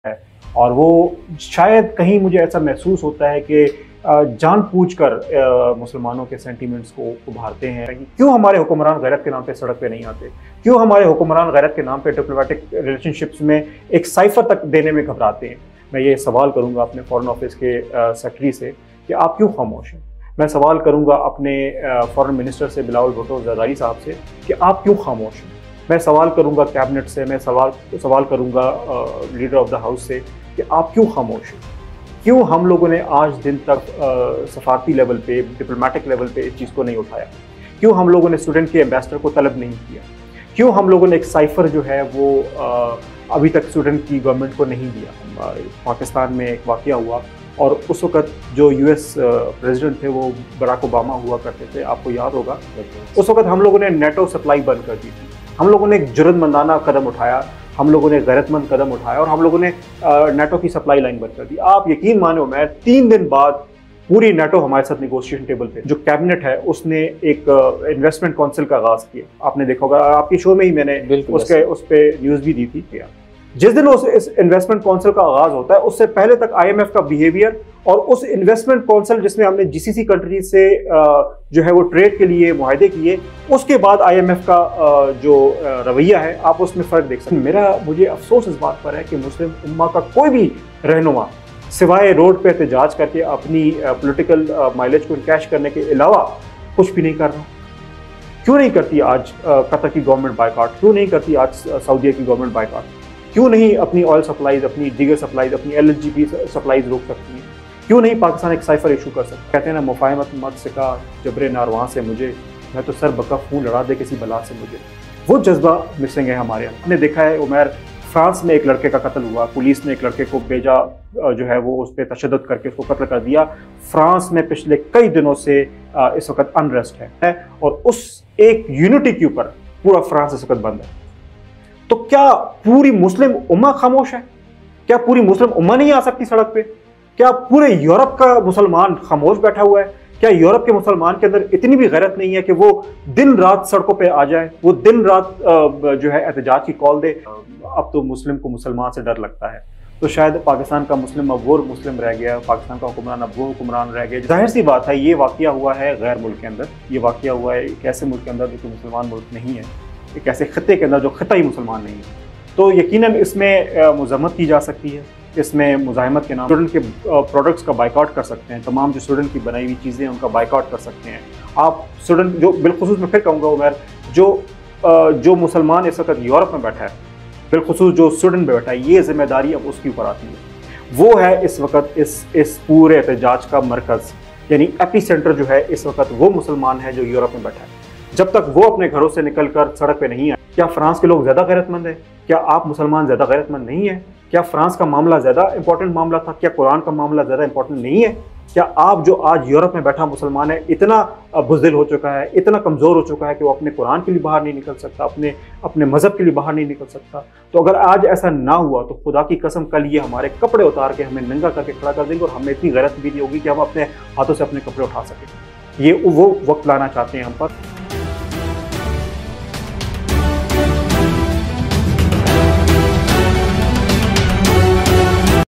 है। और वो शायद कहीं मुझे ऐसा महसूस होता है कि जानबूझकर मुसलमानों के सेंटीमेंट्स को उभारते हैं कि क्यों हमारे हुक्मरान गैरत के नाम पे सड़क पे नहीं आते, क्यों हमारे हुक्मरान गैरत के नाम पे डिप्लोमेटिक रिलेशनशिप्स में एक साइफर तक देने में घबराते हैं। मैं ये सवाल करूंगा अपने फॉरेन ऑफिस के सेक्रेटरी से कि आप क्यों खामोश हैं। मैं सवाल करूंगा अपने फॉरेन मिनिस्टर से बिलावल भुट्टो ज़रदारी साहब से कि आप क्यों खामोश हैं। मैं सवाल करूंगा कैबिनेट से, मैं सवाल करूंगा लीडर ऑफ द हाउस से कि आप क्यों खामोश हैं। क्यों हम लोगों ने आज दिन तक सफारती लेवल पे, डिप्लोमेटिक लेवल पे इस चीज़ को नहीं उठाया। क्यों हम लोगों ने स्टूडेंट के एम्बेसडर को तलब नहीं किया। क्यों हम लोगों ने एक साइफर जो है वो अभी तक स्टूडेंट की गवर्नमेंट को नहीं दिया। पाकिस्तान में एक वाक़या हुआ और उस वक़्त जो यूएस प्रेसिडेंट थे वो बराक ओबामा हुआ करते थे, आपको याद होगा। उस वक़्त हम लोगों ने नेटो सप्लाई बंद कर दी थी। हम लोगों ने एक जुर्मंदाना कदम उठाया, हम लोगों ने गैरतमंद कदम उठाया और हम लोगों ने नेटो की सप्लाई लाइन बंद कर दी। आप यकीन मानो, मैं 3 दिन बाद पूरी नेटो हमारे साथ नेगोशिएशन टेबल पे, जो कैबिनेट है उसने एक इन्वेस्टमेंट काउंसिल का आगाज किया। आपने देखा होगा, आपके शो में ही मैंने उस पर न्यूज़ भी दी थी। जिस दिन इस इन्वेस्टमेंट काउंसिल का आगाज होता है उससे पहले तक आईएमएफ का बिहेवियर और उस इन्वेस्टमेंट काउंसिल जिसमें हमने जीसीसी कंट्रीज से जो है वो ट्रेड के लिए मुआहदे किए, उसके बाद आईएमएफ का जो रवैया है आप उसमें फ़र्क देख सकते हैं। मुझे अफसोस इस बात पर है कि मुस्लिम उम्मा का कोई भी रहनुमा सिवाय रोड पे एहतजाज करके अपनी पॉलिटिकल माइलेज को कैश करने के अलावा कुछ भी नहीं कर रहा। क्यों नहीं करती आज कतर की गवर्नमेंट बायकॉट, क्यों नहीं करती आज सऊदीया की गवर्नमेंट बायकॉट, क्यों नहीं अपनी ऑयल सप्लाईज, अपनी दीगर सप्लाईज, अपनी एलएनजी की सप्लाईज रोक सकती है, क्यों नहीं पाकिस्तान एक साइफर इशू कर सकता। कहते हैं ना, मुफाहमत मत सिका जबरे नारवां से मुझे, मैं तो सर बकफ हूँ लड़ा दे किसी बला से मुझे। वो जज्बा मिसिंग है हमारे यहाँ। हमने देखा है उमर, फ्रांस में एक लड़के का कत्ल हुआ, पुलिस ने एक लड़के को भेजा जो है वो उस पर तशद्दुद करके उसको कत्ल कर दिया। फ्रांस में पिछले कई दिनों से इस वक्त अनरेस्ट है और उस एक यूनिटी के ऊपर पूरा फ्रांस इस वक्त बंद है। तो क्या पूरी मुस्लिम उम्मा खामोश है? क्या पूरी मुस्लिम उम्मा नहीं आ सकती सड़क पे? क्या पूरे यूरोप का मुसलमान खामोश बैठा हुआ है? क्या यूरोप के मुसलमान के अंदर इतनी भी गैरत नहीं है कि वो दिन रात सड़कों पे आ जाए, वो दिन रात जो है एहतजाज की कॉल दे? अब तो मुस्लिम को मुसलमान से डर लगता है। तो शायद पाकिस्तान का मुस्लिम अब वो मुस्लिम रह गया, पाकिस्तान का हुक्मरान अब वो हुक्मरान रह गया। जाहिर सी बात है, ये वाक़या हुआ है गैर मुल्क के अंदर, ये वाक़या हुआ है एक ऐसे मुल्क के अंदर जो मुसलमान मुल्क नहीं है, एक ऐसे खत्ते के अंदर जो खत्ता ही मुसलमान नहीं है। तो यकीनन इसमें मुज़म्मत की जा सकती है, इसमें मुज़ाहिमत के नाम स्टूडेंट के प्रोडक्ट्स का बाइकआउट कर सकते हैं, तमाम जो स्टूडेंट की बनाई हुई चीज़ें उनका बाइकआउट कर सकते हैं। आप स्टूडेंट जो बिलखुसूस मैं फिर कहूँगा उमर, जो मुसलमान इस वक्त यूरोप में बैठा है, बिलखुसूस जो स्टूडेंट में बैठा है, ये जिम्मेदारी अब उसके ऊपर आती है। वो है इस वक्त इस पूरे एहतजाज का मरकज़, यानी एपी सेंटर जो है इस वक्त वो मुसलमान है जो यूरोप में बैठा है। जब तक वो अपने घरों से निकलकर सड़क पे नहीं आए, क्या फ्रांस के लोग ज़्यादा गैरतमंद है? क्या आप मुसलमान ज़्यादा गैरतमंद नहीं है? क्या फ्रांस का मामला ज़्यादा इंपॉर्टेंट मामला था? क्या कुरान का मामला ज़्यादा इंपॉर्टेंट नहीं है? क्या आप जो आज यूरोप में बैठा मुसलमान है इतना बुज़दिल हो चुका है, इतना कमज़ोर हो चुका है कि वो अपने कुरान के लिए बाहर नहीं निकल सकता, अपने मज़हब के लिए बाहर नहीं निकल सकता? तो अगर आज ऐसा ना हुआ तो खुदा की कसम कल ये हमारे कपड़े उतार के हमें नंगा करके खड़ा कर देंगे और हमें इतनी गैरत भी नहीं होगी कि हम अपने हाथों से अपने कपड़े उठा सकें। ये वो वक्त लाना चाहते हैं हम पर।